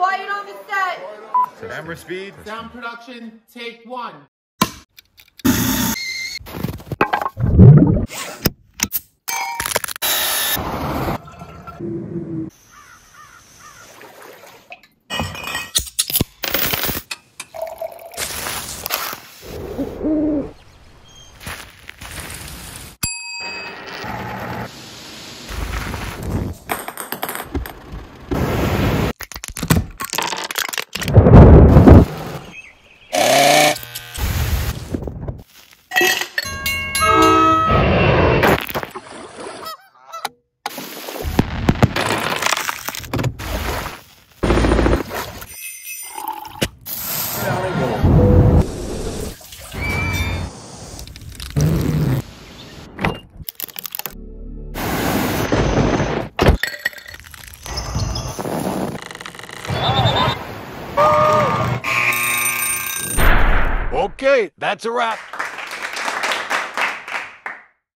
Quiet on the set. Camera speed. Sound production, take one. Okay, that's a wrap.